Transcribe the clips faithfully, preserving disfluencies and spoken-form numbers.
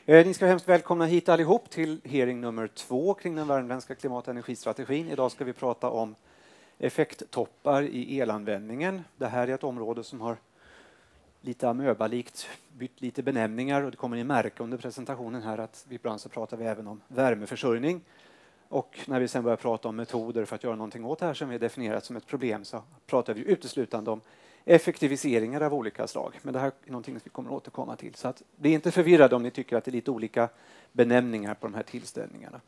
Eh, ni ska vara hemskt välkomna hit allihop till hearing nummer två kring den värmländska klimat- och energistrategin. Idag ska vi prata om effekttoppar i elanvändningen. Det här är ett område som har lite amöbalikt bytt lite benämningar, och det kommer ni märka under presentationen här att vi ibland så pratar vi även om värmeförsörjning. Och när vi sen börjar prata om metoder för att göra någonting åt det här som är definierat som ett problem, så pratar vi uteslutande om effektiviseringar av olika slag. Men det här är någonting som vi kommer att återkomma till. Så att bli inte förvirrade om ni tycker att det är lite olika benämningar på de här tillställningarna.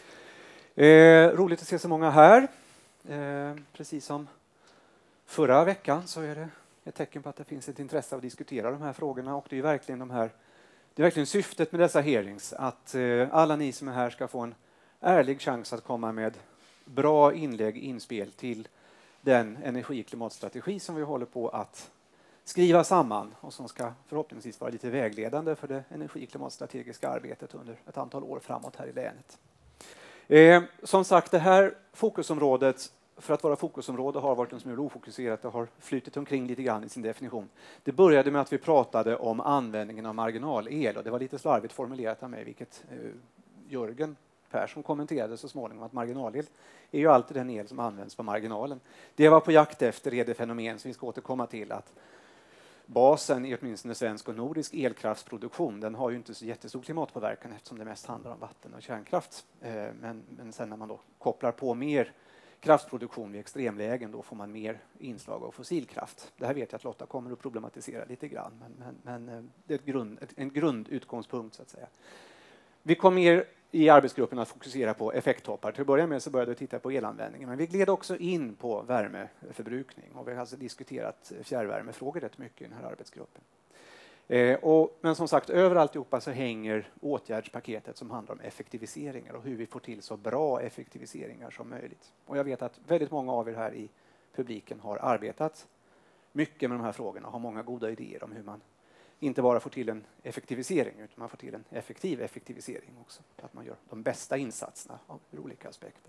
Eh, roligt att se så många här. Eh, precis som förra veckan så är det ett tecken på att det finns ett intresse av att diskutera de här frågorna. Och det är verkligen, de här, det är verkligen syftet med dessa hearings. Att eh, alla ni som är här ska få en ärlig chans att komma med bra inlägg, inspel till den energi- och klimatstrategi som vi håller på att skriva samman och som ska förhoppningsvis vara lite vägledande för det energi- och klimatstrategiska arbetet under ett antal år framåt här i länet. Eh, som sagt, det här fokusområdet, för att vara fokusområde, har varit en smula ofokuserat och har flyttit omkring lite grann i sin definition. Det började med att vi pratade om användningen av marginalel, och det var lite slarvigt formulerat av mig, vilket eh, Jörgen Persson kommenterade så småningom, att marginalel är ju alltid den el som används på marginalen. Det var på jakt efter är det fenomen som vi ska återkomma till, att basen i åtminstone svensk och nordisk elkraftsproduktion, den har ju inte så jättestor klimatpåverkan eftersom det mest handlar om vatten och kärnkraft. Men, men sen när man då kopplar på mer kraftproduktion vid extremlägen, då får man mer inslag av fossilkraft. Det här vet jag att Lotta kommer att problematisera lite grann, men, men, men det är ett grund, en grundutgångspunkt så att säga. Vi kommer mer i arbetsgruppen att fokusera på effekttoppar. Till att börja med så började vi titta på elanvändningen, men vi gled också in på värmeförbrukning, och vi har alltså diskuterat fjärrvärmefrågor rätt mycket i den här arbetsgruppen. Eh, och, men som sagt, över alltihopa så hänger åtgärdspaketet som handlar om effektiviseringar och hur vi får till så bra effektiviseringar som möjligt. Och jag vet att väldigt många av er här i publiken har arbetat mycket med de här frågorna och har många goda idéer om hur man inte bara får till en effektivisering, utan man får till en effektiv effektivisering också. Att man gör de bästa insatserna av olika aspekter.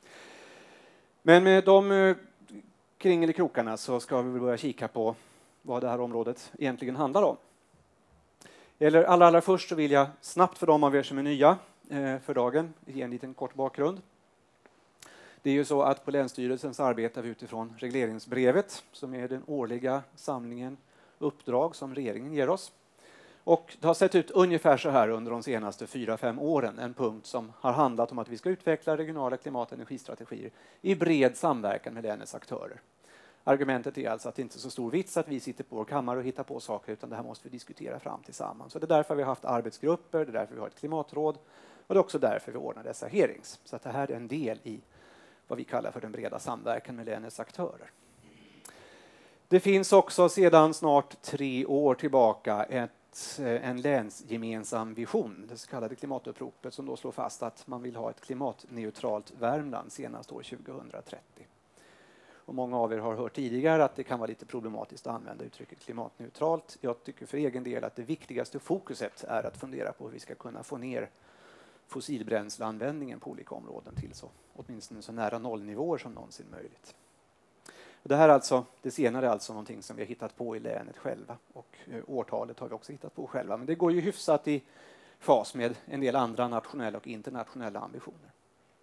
Men med de kringelikrokarna så ska vi börja kika på vad det här området egentligen handlar om. Eller allra, allra först så vill jag snabbt för de av er som är nya eh, för dagen ge en liten kort bakgrund. Det är ju så att på Länsstyrelsen så arbetar vi utifrån regleringsbrevet, som är den årliga samlingen uppdrag som regeringen ger oss. Och det har sett ut ungefär så här under de senaste fyra, fem åren. En punkt som har handlat om att vi ska utveckla regionala klimat- och energistrategier i bred samverkan med länets aktörer. Argumentet är alltså att det inte är så stor vits att vi sitter på vår kammare och hittar på saker, utan det här måste vi diskutera fram tillsammans. Så det är därför vi har haft arbetsgrupper, det är därför vi har ett klimatråd, och det är också därför vi ordnar dessa hearings. Så att det här är en del i vad vi kallar för den breda samverkan med länets aktörer. Det finns också sedan snart tre år tillbaka ett, en länsgemensam vision, det så kallade klimatuppropet, som då slår fast att man vill ha ett klimatneutralt Värmland senast år tjugohundratrettio. Och många av er har hört tidigare att det kan vara lite problematiskt att använda uttrycket klimatneutralt. Jag tycker för egen del att det viktigaste fokuset är att fundera på hur vi ska kunna få ner fossilbränsleanvändningen på olika områden till så åtminstone så nära nollnivåer som någonsin möjligt. Det här alltså, det senare är alltså någonting som vi har hittat på i länet själva, och årtalet har vi också hittat på själva. Men det går ju hyfsat i fas med en del andra nationella och internationella ambitioner.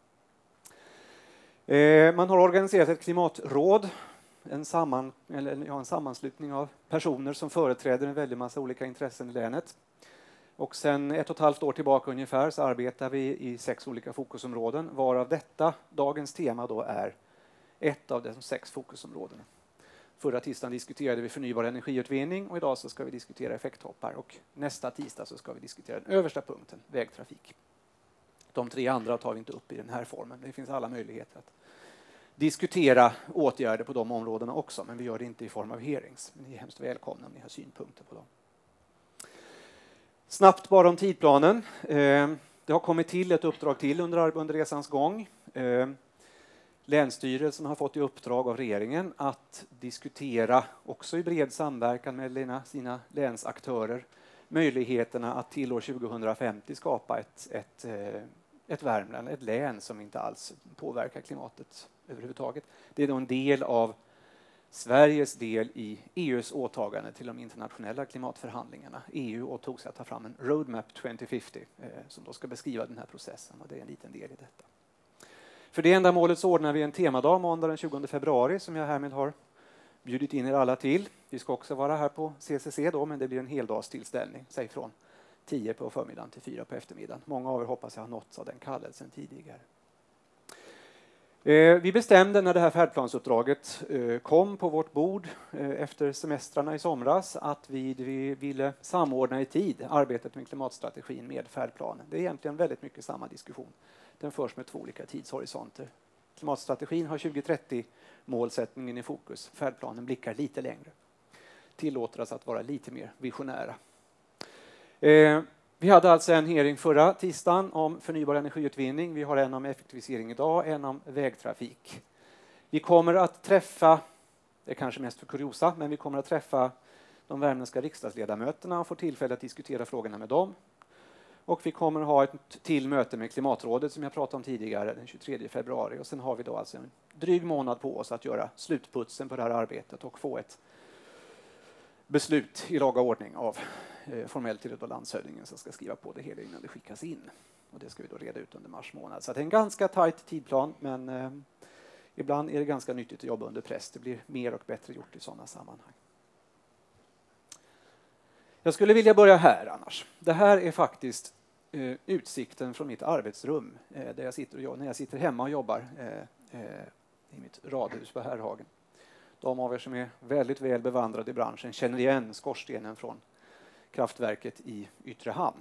Eh, man har organiserat ett klimatråd, en, samman, eller, ja, en sammanslutning av personer som företräder en väldig massa olika intressen i länet. Och sen ett och ett halvt år tillbaka ungefär så arbetar vi i sex olika fokusområden, varav detta, dagens tema då, är ett av de sex fokusområdena. Förra tisdagen diskuterade vi förnybar energiutvinning, och idag så ska vi diskutera effekttoppar, och nästa tisdag så ska vi diskutera den översta punkten, vägtrafik. De tre andra tar vi inte upp i den här formen. Det finns alla möjligheter att diskutera åtgärder på de områdena också, men vi gör det inte i form av hearings. Ni är hemskt välkomna om ni har synpunkter på dem. Snabbt bara om tidplanen. Det har kommit till ett uppdrag till under, under resans gång. Länsstyrelsen har fått i uppdrag av regeringen att diskutera, också i bred samverkan med sina länsaktörer, möjligheterna att till år tjugohundrafemtio skapa ett, ett, ett Värmland, ett län som inte alls påverkar klimatet överhuvudtaget. Det är då en del av Sveriges del i E U:s åtagande till de internationella klimatförhandlingarna. E U åtog sig att ta fram en Roadmap tjugo femtio eh, som då ska beskriva den här processen, och det är en liten del i detta. För det ändamålet så ordnar vi en temadag måndag den tjugonde februari som jag härmed har bjudit in er alla till. Vi ska också vara här på C C C då, men det blir en heldagstillställning, säg från tio på förmiddagen till fyra på eftermiddagen. Många av er hoppas jag har nåtts av den kallelsen tidigare. Eh, vi bestämde när det här färdplansuppdraget eh, kom på vårt bord eh, efter semestrarna i somras att vi, vi ville samordna i tid arbetet med klimatstrategin med färdplanen. Det är egentligen väldigt mycket samma diskussion. Den förs med två olika tidshorisonter. Klimatstrategin har tjugo trettio målsättningen i fokus. Färdplanen blickar lite längre. Tillåter oss att vara lite mer visionära. Eh, vi hade alltså en hearing förra tisdagen om förnybar energiutvinning. Vi har en om effektivisering idag, en om vägtrafik. Vi kommer att träffa, det är kanske mest för kuriosa, men vi kommer att träffa de värmländska riksdagsledamöterna och få tillfälle att diskutera frågorna med dem. Och vi kommer att ha ett till möte med Klimatrådet som jag pratade om tidigare den tjugotredje februari. Och sen har vi då alltså en dryg månad på oss att göra slutputsen på det här arbetet och få ett beslut i laga ordning av eh, formellt till landshövdingen som ska skriva på det hela innan det skickas in. Och det ska vi då reda ut under mars månad. Så det är en ganska tajt tidplan, men eh, ibland är det ganska nyttigt att jobba under press. Det blir mer och bättre gjort i sådana sammanhang. Jag skulle vilja börja här annars. Det här är faktiskt eh, utsikten från mitt arbetsrum eh, där jag sitter och, när jag sitter hemma och jobbar eh, eh, i mitt radhus på Herrhagen. De av er som är väldigt väl bevandrade i branschen känner igen skorstenen från kraftverket i Yttre hamn.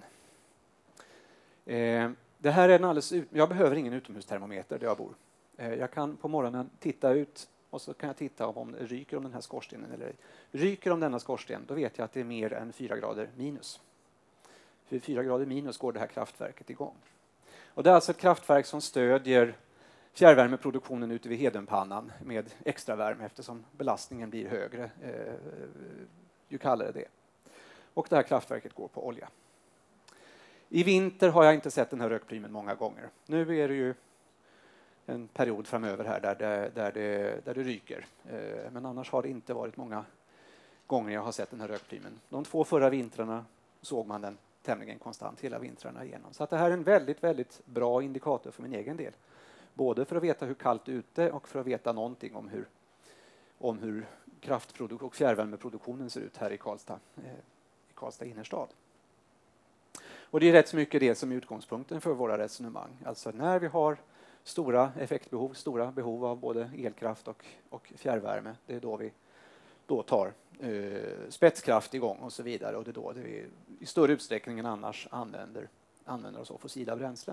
Eh, det här är en alldeles ut- jag behöver ingen utomhustermometer där jag bor. Eh, jag kan på morgonen titta ut och så kan jag titta om det ryker om den här skorstenen eller ej. Ryker om denna skorsten, då vet jag att det är mer än fyra grader minus. För fyra grader minus går det här kraftverket igång. Och det är alltså ett kraftverk som stödjer fjärrvärmeproduktionen ute vid Hedenpannan med extra värme eftersom belastningen blir högre eh, ju kallare det är. Och det här kraftverket går på olja. I vinter har jag inte sett den här rökplymen många gånger. Nu är det ju en period framöver här där det, där det, där det ryker. Eh, men annars har det inte varit många gånger jag har sett den här rökplymen. De två förra vintrarna såg man den tämligen konstant hela vintrarna igenom. Så att det här är en väldigt, väldigt bra indikator för min egen del. Både för att veta hur kallt det är ute och för att veta någonting om hur, om hur kraftproduktion och fjärrvärmeproduktionen ser ut här i Karlstad, eh, i Karlstad innerstad. Och det är rätt så mycket det som är utgångspunkten för våra resonemang. Alltså när vi har stora effektbehov, stora behov av både elkraft och, och fjärrvärme, det är då vi då tar eh, spetskraft igång och så vidare. Och det är då det vi i större utsträckning än annars använder, använder oss av fossila bränslen.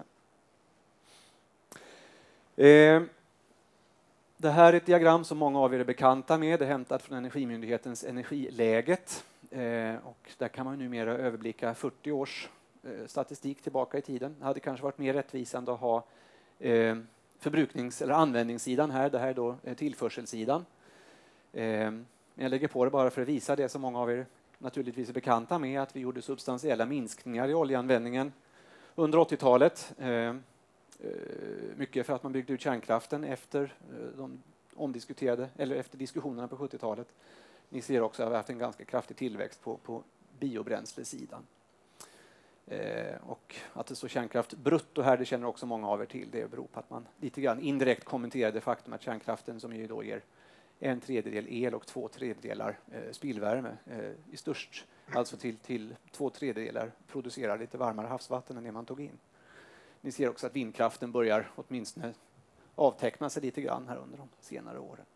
Eh, det här är ett diagram som många av er är bekanta med. Det är hämtat från Energimyndighetens Energiläget. Eh, och där kan man numera överblicka fyrtio års eh, statistik tillbaka i tiden. Det hade kanske varit mer rättvisande att ha eh, förbruknings- eller användningssidan här. Det här är då eh, tillförselsidan. Eh, jag lägger på det bara för att visa det som många av er naturligtvis är bekanta med, att vi gjorde substantiella minskningar i oljeanvändningen under åttiotalet. Eh, mycket för att man byggde ut kärnkraften efter de omdiskuterade, eller efter diskussionerna på sjuttiotalet. Ni ser också att vi har haft en ganska kraftig tillväxt på, på biobränslesidan. Eh, och att det står kärnkraft brutto här, det känner också många av er till. Det beror på att man lite grann indirekt kommenterade faktum att kärnkraften, som ju då ger en tredjedel el och två tredjedelar eh, spillvärme, eh, i störst, alltså till, till två tredjedelar producerar lite varmare havsvatten än det man tog in. Ni ser också att vindkraften börjar åtminstone avteckna sig lite grann här under de senare åren.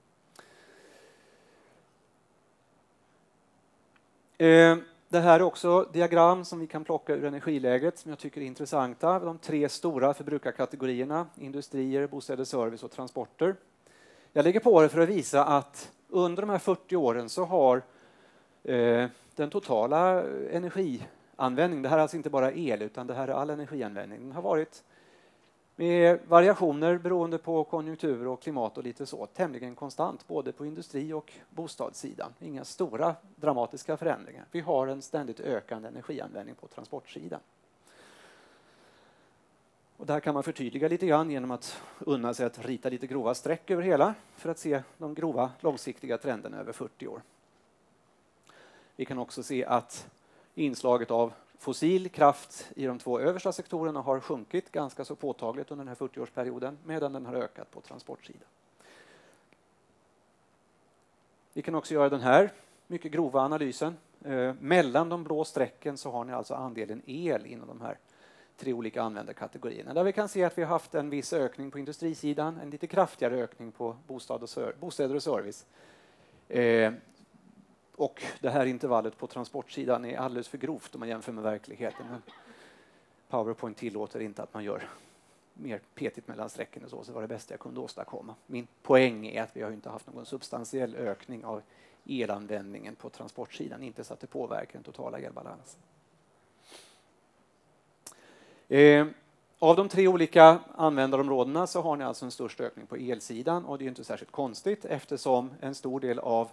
Eh, det här är också diagram som vi kan plocka ur energiläget som jag tycker är intressanta. De tre stora förbrukarkategorierna, industrier, bostäder, service och transporter. Jag lägger på det för att visa att under de här fyrtio åren så har eh, den totala energianvändningen, det här är alltså inte bara el utan det här är all energianvändning, den har varit med variationer beroende på konjunktur och klimat och lite så, tämligen konstant både på industri- och bostadssidan. Inga stora dramatiska förändringar. Vi har en ständigt ökande energianvändning på transportsidan. Och där kan man förtydliga lite grann genom att unna sig att rita lite grova streck över hela för att se de grova långsiktiga trenderna över fyrtio år. Vi kan också se att inslaget av fossil kraft i de två översta sektorerna har sjunkit ganska så påtagligt under den här fyrtioårsperioden medan den har ökat på transportsidan. Vi kan också göra den här mycket grova analysen. Eh, mellan de blå strecken så har ni alltså andelen el inom de här tre olika användarkategorierna. Där vi kan se att vi har haft en viss ökning på industrisidan, en lite kraftigare ökning på bostad och ser- bostäder och service. Eh, och det här intervallet på transportsidan är alldeles för grovt om man jämför med verkligheten. Men PowerPoint tillåter inte att man gör mer petigt mellan strecken och så, så var det bästa jag kunde åstadkomma. Min poäng är att vi har inte haft någon substantiell ökning av elanvändningen på transportsidan, inte så att det påverkar den totala elbalansen. Eh, av de tre olika användarområdena så har ni alltså en störst ökning på elsidan, och det är inte särskilt konstigt eftersom en stor del av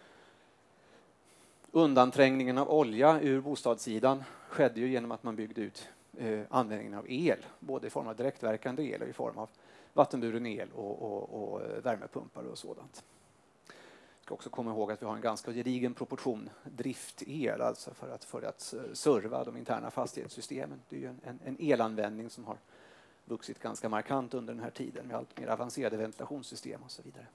undanträngningen av olja ur bostadssidan skedde ju genom att man byggde ut eh, användningen av el, både i form av direktverkande el och i form av vattenburen el och, och, och värmepumpar och sådant. Jag ska också komma ihåg att vi har en ganska gedigen proportion driftel, alltså för att, för att serva de interna fastighetssystemen. Det är ju en, en, en elanvändning som har vuxit ganska markant under den här tiden med allt mer avancerade ventilationssystem och så vidare.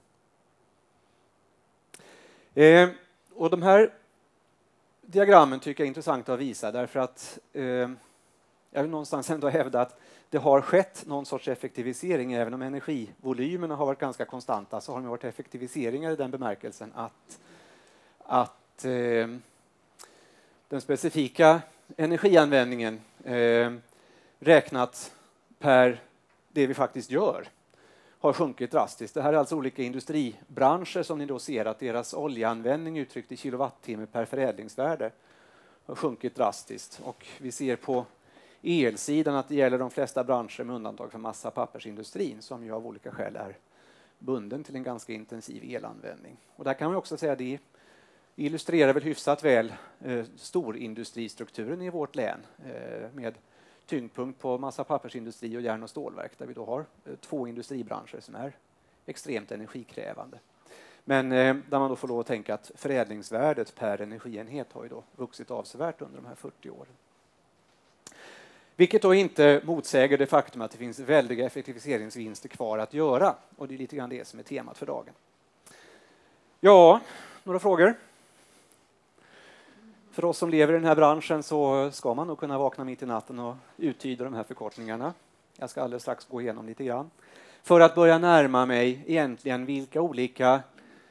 Eh, och de här diagrammen tycker jag är intressant att visa därför att eh, jag vill någonstans ändå hävda att det har skett någon sorts effektivisering. Även om energivolymerna har varit ganska konstanta så har det varit effektiviseringar i den bemärkelsen att, att eh, den specifika energianvändningen eh, räknat per det vi faktiskt gör har sjunkit drastiskt. Det här är alltså olika industribranscher som ni då ser att deras oljeanvändning uttryckt i kilowattimme per förädlingsvärde har sjunkit drastiskt. Och vi ser på elsidan att det gäller de flesta branscher med undantag för massa- och pappersindustrin som ju av olika skäl är bunden till en ganska intensiv elanvändning. Och där kan man också säga att det illustrerar väl hyfsat väl eh, storindustristrukturen i vårt län eh, med tyngdpunkt på massa- och pappersindustri och järn- och stålverk där vi då har eh, två industribranscher som är extremt energikrävande. Men eh, där man då får lov att tänka att förädlingsvärdet per energienhet har ju då vuxit avsevärt under de här fyrtio åren. Vilket då inte motsäger det faktum att det finns väldiga effektiviseringsvinster kvar att göra. Och det är lite grann det som är temat för dagen. Ja, några frågor? För oss som lever i den här branschen så ska man nog kunna vakna mitt i natten och uttyda de här förkortningarna. Jag ska alldeles strax gå igenom lite grann. För att börja närma mig egentligen vilka olika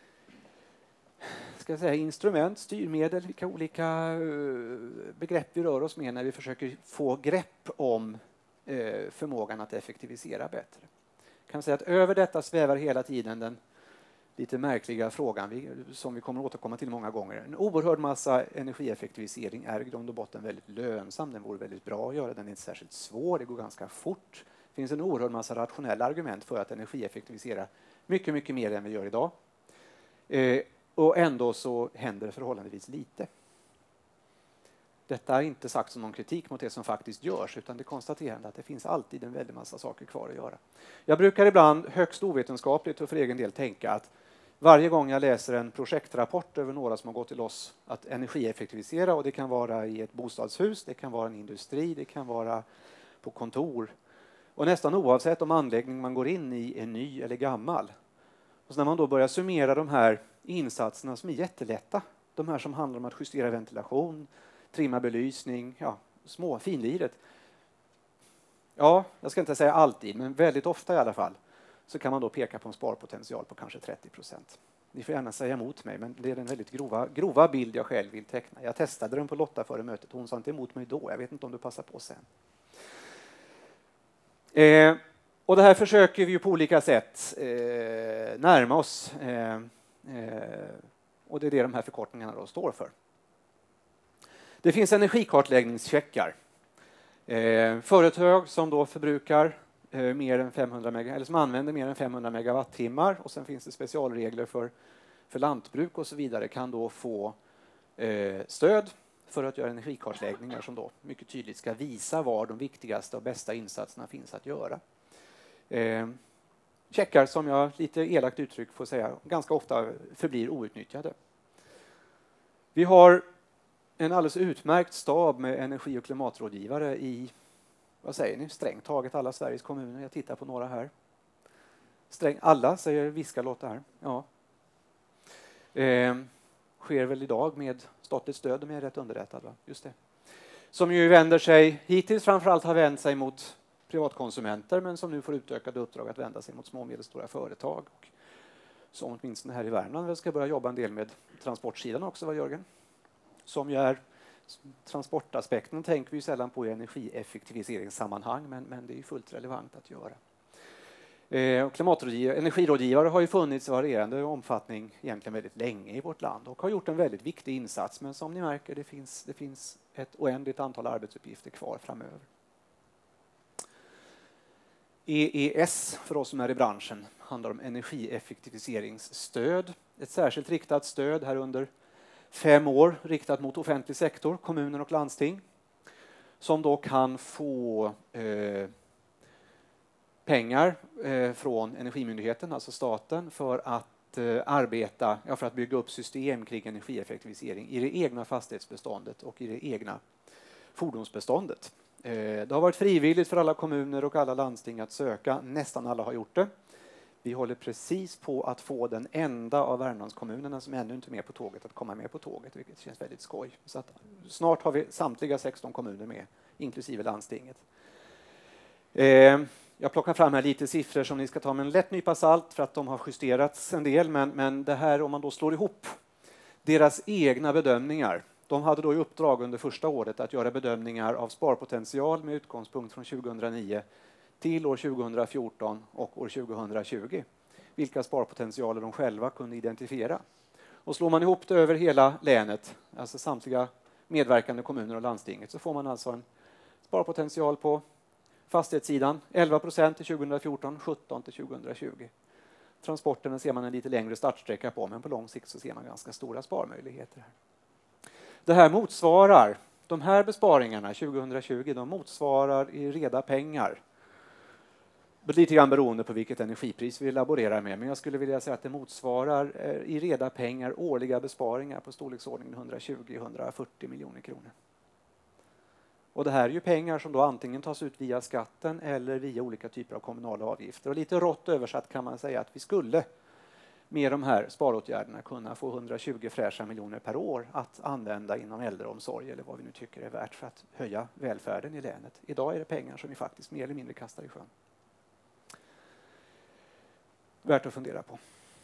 ska jag säga, instrument, styrmedel, vilka olika begrepp vi rör oss med när vi försöker få grepp om förmågan att effektivisera bättre. Jag kan säga att över detta svävar hela tiden den lite märkliga frågan som vi kommer att återkomma till många gånger. En oerhörd massa energieffektivisering är i grund och botten väldigt lönsam. Den vore väldigt bra att göra. Den är inte särskilt svår. Det går ganska fort. Det finns en oerhörd massa rationella argument för att energieffektivisera mycket, mycket mer än vi gör idag. Eh, och ändå så händer förhållandevis lite. Detta är inte sagt som någon kritik mot det som faktiskt görs, utan det konstaterande att det finns alltid en väldig massa saker kvar att göra. Jag brukar ibland högst ovetenskapligt och för egen del tänka att varje gång jag läser en projektrapport över några som har gått till oss att energieffektivisera, och det kan vara i ett bostadshus, det kan vara en industri, det kan vara på kontor, och nästan oavsett om anläggning man går in i är ny eller gammal. Och så när man då börjar summera de här insatserna som är jättelätta, de här som handlar om att justera ventilation, trimma belysning, ja, små finliret. Ja, jag ska inte säga alltid, men väldigt ofta i alla fall, så kan man då peka på en sparpotential på kanske trettio procent. Ni får gärna säga emot mig, men det är den väldigt grova, grova bild jag själv vill teckna. Jag testade den på Lotta före mötet, hon sa inte emot mig då, jag vet inte om du passar på sen. Eh, och det här försöker vi ju på olika sätt eh, närma oss, eh, eh, och det är det de här förkortningarna då står för. Det finns energikartläggningscheckar. Eh, företag som då förbrukar eh, mer än femhundra mega, eller som använder mer än femhundra megawattimmar, och sen finns det specialregler för, för lantbruk och så vidare, kan då få eh, stöd för att göra energikartläggningar som då mycket tydligt ska visa var de viktigaste och bästa insatserna finns att göra. Eh, checkar som jag lite elakt uttryck får säga ganska ofta förblir outnyttjade. Vi har en alldeles utmärkt stab med energi- och klimatrådgivare i, vad säger ni, strängt taget alla Sveriges kommuner. Jag tittar på några här. Sträng, alla, säger Viska-Lotta här. Ja. Eh, sker väl idag med statligt stöd, om jag är rätt underrättad. Va? Just det. Som ju vänder sig, hittills framförallt har vänt sig mot privatkonsumenter, men som nu får utökade uppdrag att vända sig mot små och medelstora företag. Och som åtminstone här i Värmland ska börja jobba en del med transportsidan också, va Jörgen? Som ju är transportaspekten tänker vi sällan på i energieffektiviseringssammanhang, men, men det är fullt relevant att göra. Eh, klimatrådgivare, energirådgivare har ju funnits i varierande omfattning egentligen väldigt länge i vårt land och har gjort en väldigt viktig insats, men som ni märker det finns, det finns ett oändligt antal arbetsuppgifter kvar framöver. E E S, för oss som är i branschen, handlar om energieffektiviseringsstöd. Ett särskilt riktat stöd här under fem år riktat mot offentlig sektor, kommuner och landsting, som då kan få eh, pengar eh, från Energimyndigheten, alltså staten, för att eh, arbeta, ja, för att bygga upp system kring energieffektivisering i det egna fastighetsbeståndet och i det egna fordonsbeståndet. Eh, det har varit frivilligt för alla kommuner och alla landsting att söka. Nästan alla har gjort det. Vi håller precis på att få den enda av Värmlandskommunerna som ännu inte är med på tåget att komma med på tåget, vilket känns väldigt skoj. Så att snart har vi samtliga sexton kommuner med, inklusive landstinget. Eh, jag plockar fram här lite siffror som ni ska ta med en lätt nypa salt för att de har justerats en del, men, men det här, om man då slår ihop deras egna bedömningar. De hade då i uppdrag under första året att göra bedömningar av sparpotential med utgångspunkt från tjugohundranio till år tjugohundrafjorton och år tjugohundratjugo. Vilka sparpotentialer de själva kunde identifiera. Och slår man ihop det över hela länet, alltså samtliga medverkande kommuner och landstinget, så får man alltså en sparpotential på fastighetssidan elva procent till tjugohundrafjorton, sjutton till tjugohundratjugo. Transporterna ser man en lite längre startsträcka på, men på lång sikt så ser man ganska stora sparmöjligheter här. Det här motsvarar, de här besparingarna tjugohundratjugo, de motsvarar i reda pengar. Lite grann beroende på vilket energipris vi laborerar med, men jag skulle vilja säga att det motsvarar eh, i reda pengar årliga besparingar på storleksordningen hundratjugo till hundrafyrtio miljoner kronor. Och det här är ju pengar som då antingen tas ut via skatten eller via olika typer av kommunala avgifter. Och lite rått översatt kan man säga att vi skulle med de här sparåtgärderna kunna få hundratjugo fräscha miljoner per år att använda inom äldreomsorg eller vad vi nu tycker är värt för att höja välfärden i länet. Idag är det pengar som vi faktiskt mer eller mindre kastar i sjön. Värt att fundera på.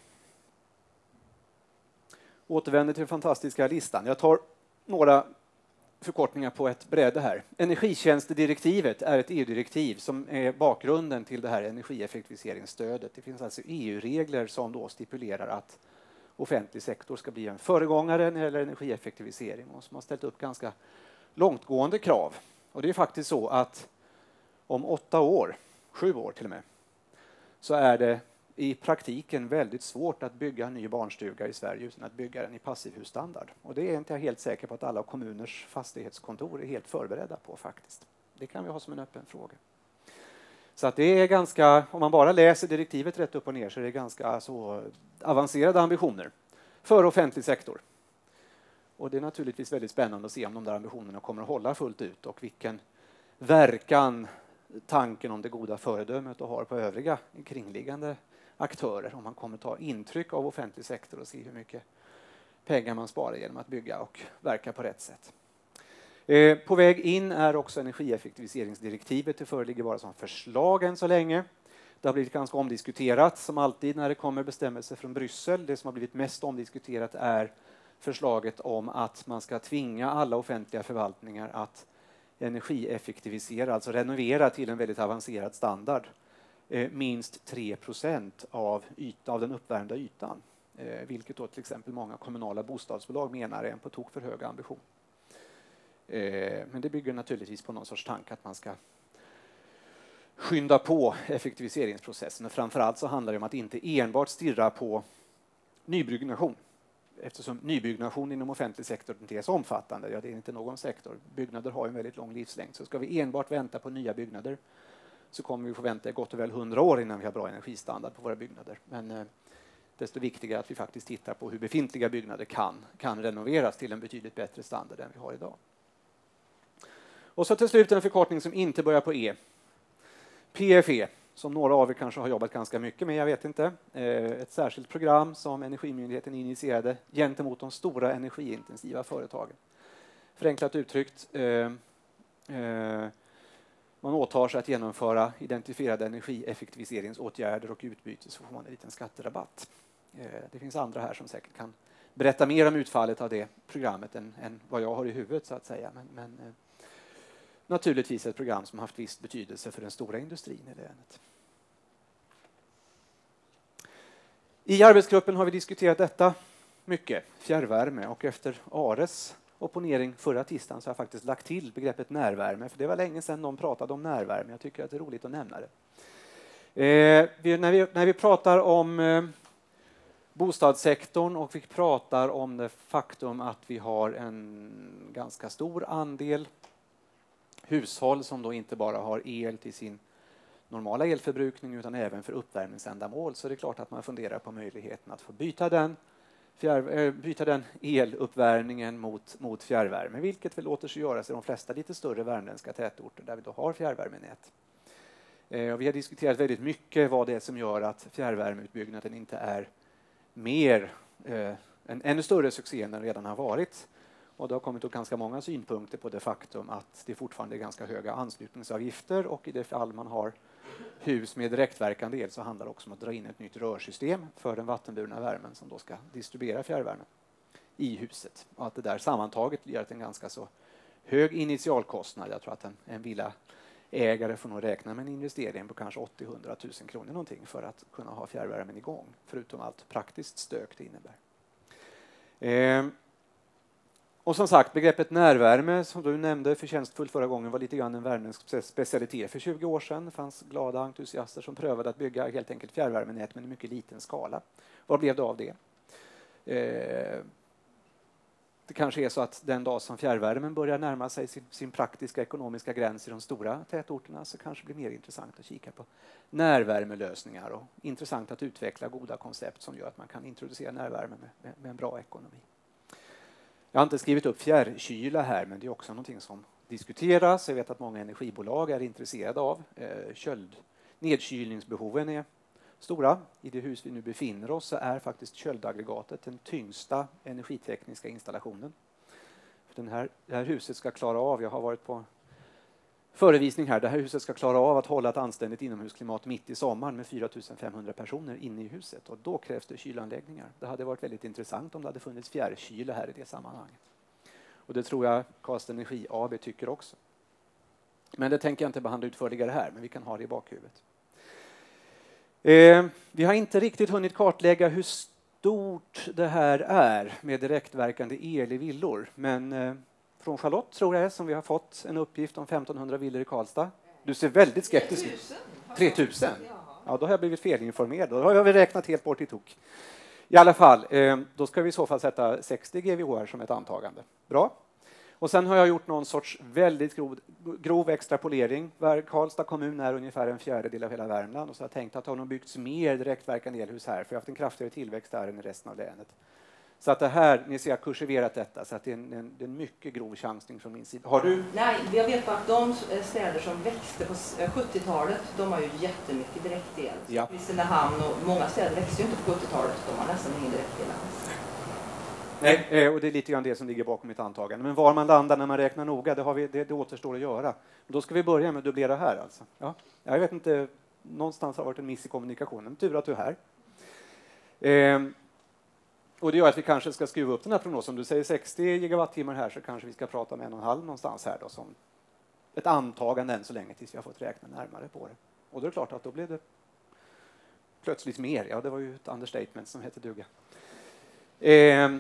Återvänder till den fantastiska listan. Jag tar några förkortningar på ett bräde här. Energitjänstedirektivet är ett E U-direktiv som är bakgrunden till det här energieffektiviseringsstödet. Det finns alltså E U-regler som då stipulerar att offentlig sektor ska bli en föregångare när det gäller energieffektivisering och som har ställt upp ganska långtgående krav. Och det är faktiskt så att om åtta år, sju år till och med, så är det i praktiken väldigt svårt att bygga en ny barnstuga i Sverige utan att bygga den i passivhusstandard. Och det är inte jag helt säker på att alla kommuners fastighetskontor är helt förberedda på faktiskt. Det kan vi ha som en öppen fråga. Så att det är ganska, om man bara läser direktivet rätt upp och ner så är det ganska så avancerade ambitioner för offentlig sektor. Och det är naturligtvis väldigt spännande att se om de där ambitionerna kommer att hålla fullt ut och vilken verkan tanken om det goda föredömet och har på övriga kringliggande aktörer, om man kommer ta intryck av offentlig sektor och se hur mycket pengar man sparar genom att bygga och verka på rätt sätt. Eh, på väg in är också energieffektiviseringsdirektivet. Det föreligger bara som förslag än så länge. Det har blivit ganska omdiskuterat som alltid när det kommer bestämmelser från Bryssel. Det som har blivit mest omdiskuterat är förslaget om att man ska tvinga alla offentliga förvaltningar att energieffektivisera, alltså renovera till en väldigt avancerad standard. Eh, minst tre procent av, yta, av den uppvärmda ytan. Eh, vilket då till exempel många kommunala bostadsbolag menar är en på tok för hög ambition. Eh, men det bygger naturligtvis på någon sorts tanke att man ska skynda på effektiviseringsprocessen. Och framförallt så handlar det om att inte enbart stirra på nybyggnation. eftersom nybyggnation inom offentlig sektor inte är så omfattande, ja det är inte någon sektor, byggnader har en väldigt lång livslängd, så ska vi enbart vänta på nya byggnader så kommer vi få vänta gott och väl hundra år innan vi har bra energistandard på våra byggnader. Men eh, desto viktigare att vi faktiskt tittar på hur befintliga byggnader kan, kan renoveras till en betydligt bättre standard än vi har idag. Och så till slut en förkortning som inte börjar på E. P F E, som några av er kanske har jobbat ganska mycket med, jag vet inte. Ett särskilt program som Energimyndigheten initierade gentemot de stora energiintensiva företagen. Förenklat uttryckt, eh, eh, man åtar sig att genomföra identifierade energieffektiviseringsåtgärder och i utbyte så får man en liten skatterabatt. Eh, det finns andra här som säkert kan berätta mer om utfallet av det programmet än, än vad jag har i huvudet så att säga. Men, men eh, naturligtvis ett program som haft viss betydelse för den stora industrin i länet. I arbetsgruppen har vi diskuterat detta mycket, fjärrvärme, och efter Ares opponering förra tisdagen så har jag faktiskt lagt till begreppet närvärme, för det var länge sedan någon pratade om närvärme. Jag tycker att det är roligt att nämna det. Eh, vi, när, vi, när vi pratar om eh, bostadssektorn och vi pratar om det faktum att vi har en ganska stor andel hushåll som då inte bara har el till sin normala elförbrukning utan även för uppvärmningsändamål, så är det klart att man funderar på möjligheten att få byta den, fjärr, äh, byta den eluppvärmningen mot, mot fjärrvärme, vilket väl låter sig göras i de flesta lite större värmländska tätorter där vi då har fjärrvärmenät. Eh, och vi har diskuterat väldigt mycket vad det är som gör att fjärrvärmeutbyggnaden inte är mer, eh, en ännu större succé än den redan har varit. Och det har kommit upp ganska många synpunkter på det faktum att det fortfarande är ganska höga anslutningsavgifter, och i det fall man har hus med direktverkande el så handlar det också om att dra in ett nytt rörsystem för den vattenburna värmen som då ska distribuera fjärrvärmen i huset. Och att det där sammantaget gör en ganska så hög initialkostnad. Jag tror att en, en villaägare får nog räkna med en investering på kanske åttio till hundra tusen kronor någonting för att kunna ha fjärrvärmen igång, förutom allt praktiskt stök det innebär. Eh, Och som sagt, begreppet närvärme som du nämnde förtjänstfullt förra gången var lite grann en värmländsk specialitet för tjugo år sedan. Det fanns glada entusiaster som prövade att bygga helt enkelt fjärrvärmenät med en mycket liten skala. Vad blev det av det? Eh, det kanske är så att den dag som fjärrvärmen börjar närma sig sin, sin praktiska ekonomiska gräns i de stora tätorterna så kanske det blir mer intressant att kika på närvärmelösningar och intressant att utveckla goda koncept som gör att man kan introducera närvärme med, med, med en bra ekonomi. Jag har inte skrivit upp fjärrkyla här, men det är också någonting som diskuteras. Jag vet att många energibolag är intresserade av. Eh, köld. Nedkylningsbehoven är stora. I det hus vi nu befinner oss så är faktiskt köldaggregatet den tyngsta energitekniska installationen. För den här, det här huset ska klara av, jag har varit på förevisning här, det här huset ska klara av att hålla ett anständigt inomhusklimat mitt i sommaren med fyra tusen femhundra personer inne i huset, och då krävs det kylanläggningar. Det hade varit väldigt intressant om det hade funnits fjärrkyla här i det sammanhanget. Och det tror jag Karlstad Energi A B tycker också. Men det tänker jag inte behandla utförligare här, men vi kan ha det i bakhuvudet. Eh, vi har inte riktigt hunnit kartlägga hur stort det här är med direktverkande el i villor, men eh, från Charlotte tror jag som vi har fått en uppgift om femtonhundra villor i Karlstad. Du ser väldigt skeptisk ut. tre tusen? Ja, då har jag blivit felinformerad. Då har vi räknat helt bort i tok. I alla fall, eh, då ska vi i så fall sätta sextio gigawatt som ett antagande. Bra. Och sen har jag gjort någon sorts väldigt grov, grov extrapolering. Karlstad kommun är ungefär en fjärdedel av hela Värmland. Och så har jag tänkt att det har nog byggts mer direktverkande elhus här, för jag har haft en kraftigare tillväxt där än i resten av länet. Så att det här, ni ser jag har kursiverat detta, så att det är en, en, det är en mycket grov chansning från min sida. Har du? Nej, jag vet bara att de städer som växte på sjuttiotalet, de har ju jättemycket direktel. Ja. Kristinehamn och många städer växte ju inte på sjuttiotalet, de har nästan ingen direktel alls. Nej, och det är lite grann det som ligger bakom mitt antagande. Men var man landar när man räknar noga, det, har vi, det, det återstår att göra. Då ska vi börja med att dubblera här alltså. Ja, jag vet inte, någonstans har varit en miss i kommunikationen. Tur att du är här. Ehm. Och det gör att vi kanske ska skruva upp den här prognosen. Om du säger sextio gigawattimmar här så kanske vi ska prata om en och en halv någonstans här då, som ett antagande än så länge tills vi har fått räkna närmare på det. Och då är det klart att då blir det plötsligt mer. Ja, det var ju ett understatement som heter duga. Ehm.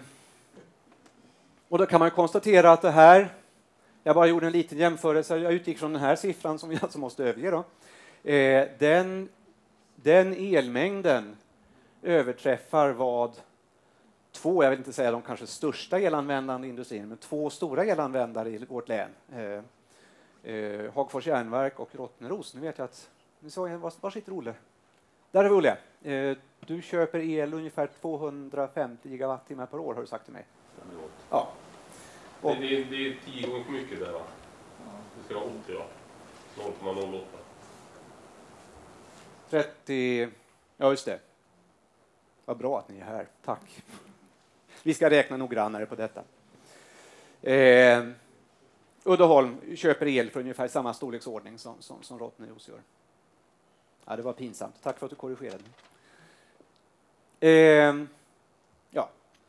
Och då kan man konstatera att det här, jag bara gjorde en liten jämförelse, jag utgick från den här siffran som vi alltså måste överge då. Ehm, den, den elmängden överträffar vad två, jag vill inte säga de kanske största elanvändande industrierna, men två stora elanvändare i vårt län. Eh, eh, Hagfors järnverk och Rottneros. Nu vet jag att, nu såg jag, var, var sitter Olle? Där är vi Olle. Eh, du köper el ungefär tvåhundrafemtio gigawattimmar per år har du sagt till mig. Ja. Och, det, det, det är tio gånger för mycket där va? Det ska vara åttio va? noll komma noll åtta. trettio, ja just det. Vad bra att ni är här, tack. Vi ska räkna noggrannare på detta. Eh, Uddeholm köper el för ungefär samma storleksordning som, som, som Rottneros gör. Ja, det var pinsamt. Tack för att du korrigerade. Eh, ja.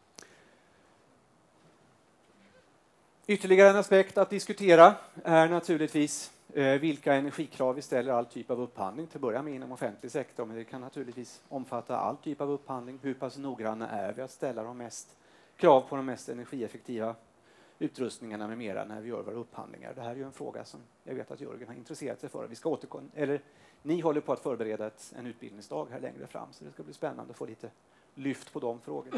Ytterligare en aspekt att diskutera är naturligtvis eh, vilka energikrav vi ställer all typ av upphandling. Till att börja med inom offentlig sektor, men det kan naturligtvis omfatta all typ av upphandling. Hur pass noggranna är vi att ställa de mest krav på de mest energieffektiva utrustningarna med mera när vi gör våra upphandlingar. Det här är ju en fråga som jag vet att Jörgen har intresserat sig för. Vi ska återkomma, eller ni håller på att förbereda ett, en utbildningsdag här längre fram, så det ska bli spännande att få lite lyft på de frågorna.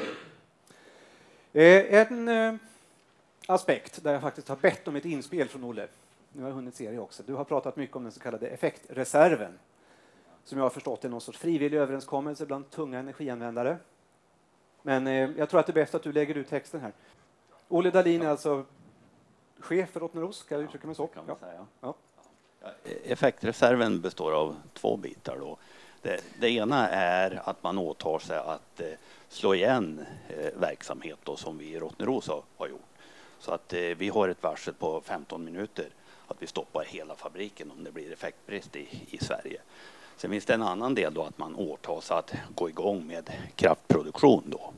Eh, en eh, aspekt där jag faktiskt har bett om ett inspel från Olle. Nu har jag hunnit se det också. Du har pratat mycket om den så kallade effektreserven, som jag har förstått är någon sorts frivillig överenskommelse bland tunga energianvändare. Men eh, jag tror att det är bäst att du lägger ut texten här. Olle Dahlin är alltså chef för Rottneros, ska jag uttrycka mig så? Kan man säga. Ja. Ja. Effektreserven består av två bitar. Då. Det, det ena är att man åtar sig att eh, slå igen eh, verksamhet då, som vi i Rottneros har, har gjort. Så att eh, vi har ett varsel på femton minuter att vi stoppar hela fabriken om det blir effektbrist i, i Sverige. Sen finns det en annan del då att man åtar sig att gå igång med kraftproduktion då.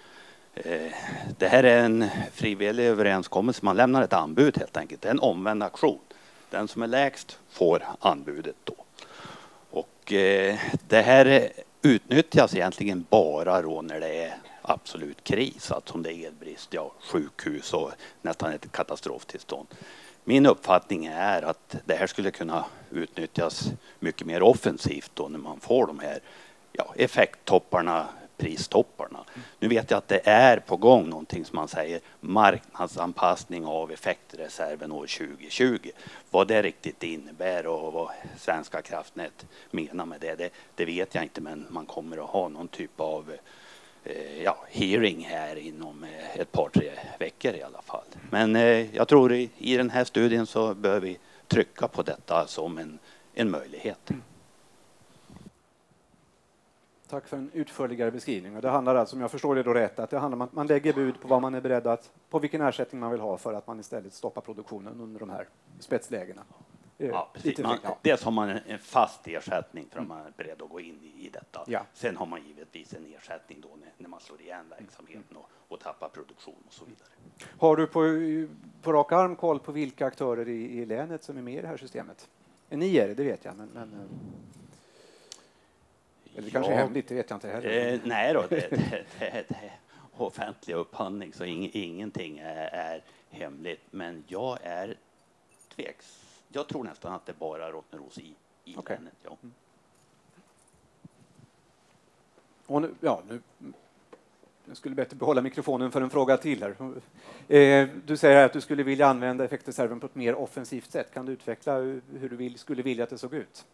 Det här är en frivillig överenskommelse. Man lämnar ett anbud helt enkelt. Det är en omvänd aktion. Den som är lägst får anbudet då. Och eh, det här utnyttjas egentligen bara då när det är absolut kris. Alltså om det är elbrist, ja, sjukhus och nästan ett katastroftillstånd. Min uppfattning är att det här skulle kunna utnyttjas mycket mer offensivt då när man får de här ja, effekttopparna, pristopparna. Nu vet jag att det är på gång någonting som man säger marknadsanpassning av effektreserven år tjugo tjugo. Vad det riktigt innebär och vad Svenska kraftnät menar med det, det, det vet jag inte, men man kommer att ha någon typ av eh, ja, hearing här inom eh, ett par, tre veckor i alla fall. Men eh, jag tror i, i den här studien så bör vi trycka på detta som en, en möjlighet. Tack för en utförligare beskrivning. Och det handlar alltså, om jag förstår det då rätt, att det handlar om att man lägger bud på vad man är beredd att, på vilken ersättning man vill ha för att man istället stoppar produktionen under de här spetslägena. Ja, precis. Man, dels har man en fast ersättning för att man är beredd att gå in i, i detta. Ja. Sen har man givetvis en ersättning då när, när man slår igen verksamheten och, och tappar produktion och så vidare. Har du på, på rak arm koll på vilka aktörer i, i länet som är med i det här systemet? Ni är det, det vet jag, men... men eller det kanske ja. är hemligt, det vet jag inte heller. Eh, nej då, det, det, det, det är offentlig upphandling så ing, ingenting är, är hemligt. Men jag är tveks. Jag tror nästan att det bara är Rottneros i, i okay. länet. Ja. Mm. Och nu, ja, nu, jag skulle bättre behålla mikrofonen för en fråga till här. Eh, du säger att du skulle vilja använda effektreserven på ett mer offensivt sätt. Kan du utveckla hur du vill, skulle vilja att det såg ut?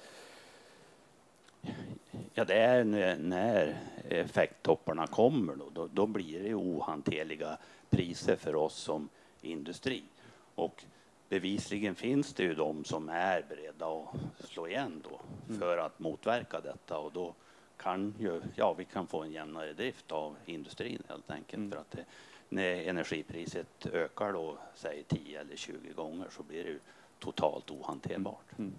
Ja, det är när effekttopparna kommer då, då, då blir det ohanterliga priser för oss som industri. Och bevisligen finns det ju de som är beredda att slå igen då för att motverka detta. Och då kan ju, ja, vi kan få en jämnare drift av industrin helt enkelt. Mm. För att det, när energipriset ökar då, säg tio eller tjugo gånger, så blir det ju totalt ohanterbart. Mm.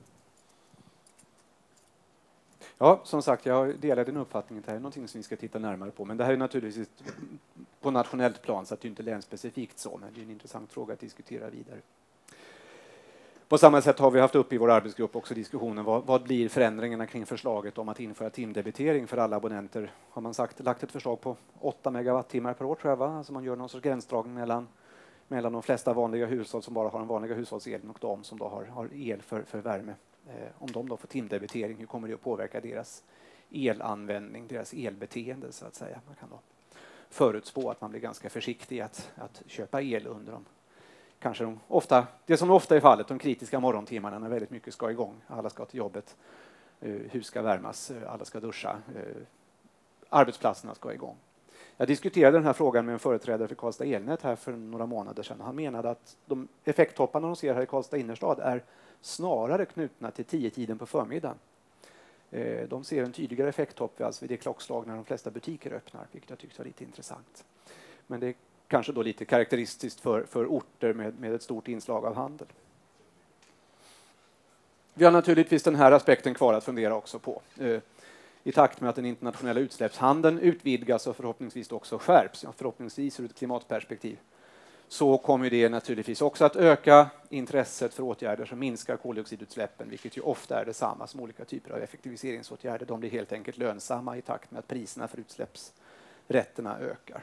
Ja, som sagt, jag delar din uppfattning att det här är någonting som vi ska titta närmare på. Men det här är naturligtvis på nationellt plan, så att det inte är länsspecifikt så. Men det är en intressant fråga att diskutera vidare. På samma sätt har vi haft upp i vår arbetsgrupp också diskussionen vad, vad blir förändringarna kring förslaget om att införa timdebitering för alla abonnenter. Har man sagt, lagt ett förslag på åtta megawattimmar per år tror jag, va? Alltså man gör någon sorts gränsdragning mellan, mellan de flesta vanliga hushåll som bara har den vanliga hushållselen och de som då har, har el för, för värme. Eh, om de då får timdebitering, hur kommer det att påverka deras elanvändning, deras elbeteende så att säga. Man kan då förutspå att man blir ganska försiktig att, att köpa el under dem. Kanske de ofta, det som ofta är fallet, de kritiska morgontimmarna när väldigt mycket ska igång. Alla ska till jobbet, hus ska värmas, alla ska duscha, arbetsplatserna ska igång. Jag diskuterade den här frågan med en företrädare för Karlstad Elnät här för några månader sedan. Han menade att de effekttopparna de ser här i Karlstad innerstad är snarare knutna till tio-tiden på förmiddagen. De ser en tydligare effekttopp alltså vid det klockslag när de flesta butiker öppnar, vilket jag tyckte var lite intressant. Men det är kanske då lite karaktäristiskt för, för orter med, med ett stort inslag av handel. Vi har naturligtvis den här aspekten kvar att fundera också på. I takt med att den internationella utsläppshandeln utvidgas och förhoppningsvis också skärps, ja, förhoppningsvis ur ett klimatperspektiv, så kommer det naturligtvis också att öka intresset för åtgärder som minskar koldioxidutsläppen, vilket ju ofta är detsamma som olika typer av effektiviseringsåtgärder. De blir helt enkelt lönsamma i takt med att priserna för utsläppsrätterna ökar.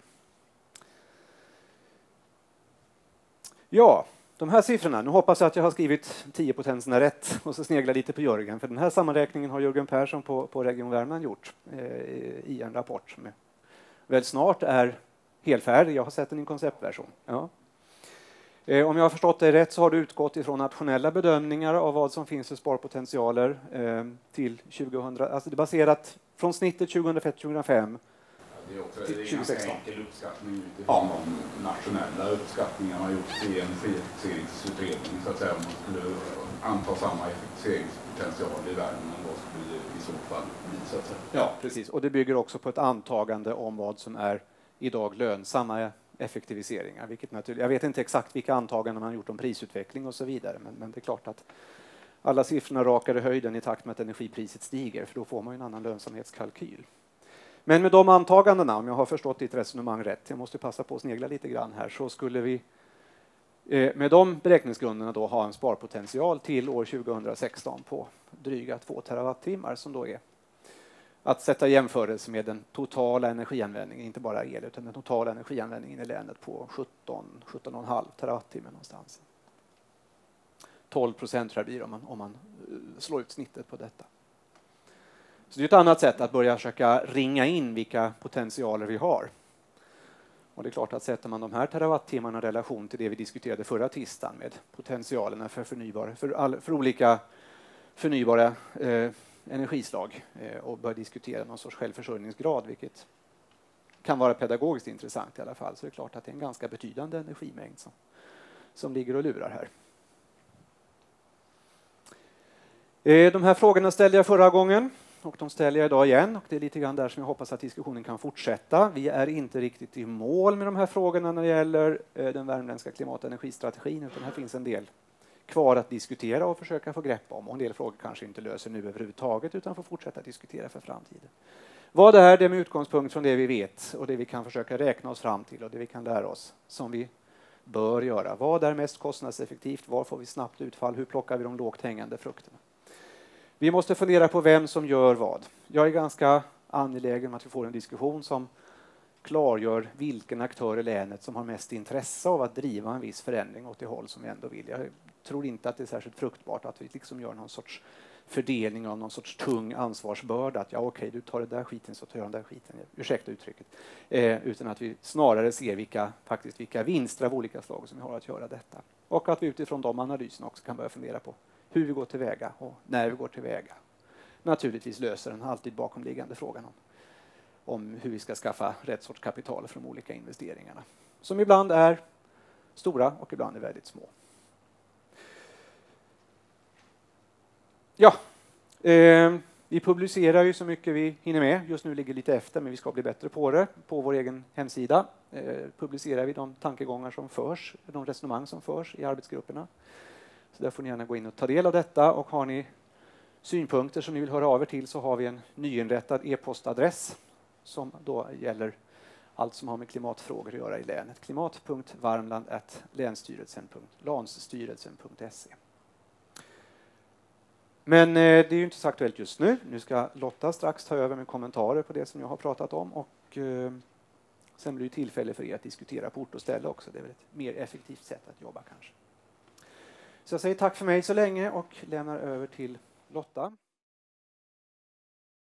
Ja, de här siffrorna, nu hoppas jag att jag har skrivit tio potenserna rätt och så sneglar lite på Jörgen, för den här sammanräkningen har Jörgen Persson på, på Region Värmland gjort eh, i en rapport som är, väl snart är helfärdig. Jag har sett den i en konceptversion. Ja. Eh, om jag har förstått det rätt så har du utgått ifrån nationella bedömningar av vad som finns för sparpotentialer eh, till tjugohundra, alltså det är baserat från snittet tjugohundrafem till tjugofem. Det är också det är en ganska enkel uppskattning utifrån ja. de nationella uppskattningarna man har gjort i energieffektiviseringsutredning. Så att säga, om man skulle anta samma effektiviseringspotential i världen, vad skulle det i så fall bli? Så att säga. Ja, precis. Och det bygger också på ett antagande om vad som är idag lönsamma effektiviseringar. Vilket naturligt, jag vet inte exakt vilka antaganden man har gjort om prisutveckling och så vidare, men, men det är klart att alla siffrorna rakar i höjden i takt med att energipriset stiger, för då får man ju en annan lönsamhetskalkyl. Men med de antagandena, om jag har förstått ditt resonemang rätt, jag måste passa på att snegla lite grann här, så skulle vi eh, med de beräkningsgrunderna då ha en sparpotential till år tjugohundrasexton på dryga två terawattimmar, som då är att sätta jämförelse med den totala energianvändningen, inte bara el, utan den totala energianvändningen i länet på sjutton, sjutton komma fem terawattimmar någonstans. tolv procent tror jag blir om man, om man slår ut snittet på detta. Så det är ett annat sätt att börja försöka ringa in vilka potentialer vi har. Och det är klart att sätter man de här terawattimmarna i relation till det vi diskuterade förra tisdagen med potentialerna för, förnybara, för, all, för olika förnybara eh, energislag eh, och börja diskutera någon sorts självförsörjningsgrad, vilket kan vara pedagogiskt intressant i alla fall, så det är klart att det är en ganska betydande energimängd som, som ligger och lurar här. Eh, de här frågorna ställde jag förra gången. Och de ställer jag idag igen, och det är lite grann där som jag hoppas att diskussionen kan fortsätta. Vi är inte riktigt i mål med de här frågorna när det gäller den värmländska klimat- och energistrategin, utan här finns en del kvar att diskutera och försöka få grepp om. Och en del frågor kanske inte löser nu överhuvudtaget, utan får fortsätta diskutera för framtiden. Vad är det med utgångspunkt från det vi vet och det vi kan försöka räkna oss fram till och det vi kan lära oss som vi bör göra? Vad är mest kostnadseffektivt? Var får vi snabbt utfall? Hur plockar vi de lågt hängande frukterna? Vi måste fundera på vem som gör vad. Jag är ganska angelägen om att vi får en diskussion som klargör vilken aktör i länet som har mest intresse av att driva en viss förändring åt det håll som vi ändå vill. Jag tror inte att det är särskilt fruktbart att vi liksom gör någon sorts fördelning av någon sorts tung ansvarsbörda. Att ja, okej, du tar det där skiten så tar jag den där skiten. Ursäkta uttrycket. Eh, utan att vi snarare ser vilka, faktiskt vilka vinster av olika slag som vi har att göra detta. Och att vi utifrån de analyserna också kan börja fundera på hur vi går tillväga och när vi går tillväga. Naturligtvis löser den alltid bakomliggande frågan om, om hur vi ska skaffa rätt sorts kapital för de olika investeringarna. Som ibland är stora och ibland är väldigt små. Ja, eh, vi publicerar ju så mycket vi hinner med. Just nu ligger lite efter, men vi ska bli bättre på det. På vår egen hemsida eh, publicerar vi de tankegångar som förs, de resonemang som förs i arbetsgrupperna. Så där får ni gärna gå in och ta del av detta, och har ni synpunkter som ni vill höra av er till så har vi en nyinrättad e-postadress som då gäller allt som har med klimatfrågor att göra i länet. klimat punkt varmland snabel-a länsstyrelsen punkt landsstyrelsen punkt se. Men eh, det är ju inte så aktuellt just nu. Nu ska Lotta strax ta över med kommentarer på det som jag har pratat om, och eh, sen blir det tillfälle för er att diskutera på ort och ställe också. Det är väl ett mer effektivt sätt att jobba kanske. Så jag säger tack för mig så länge och lämnar över till Lotta.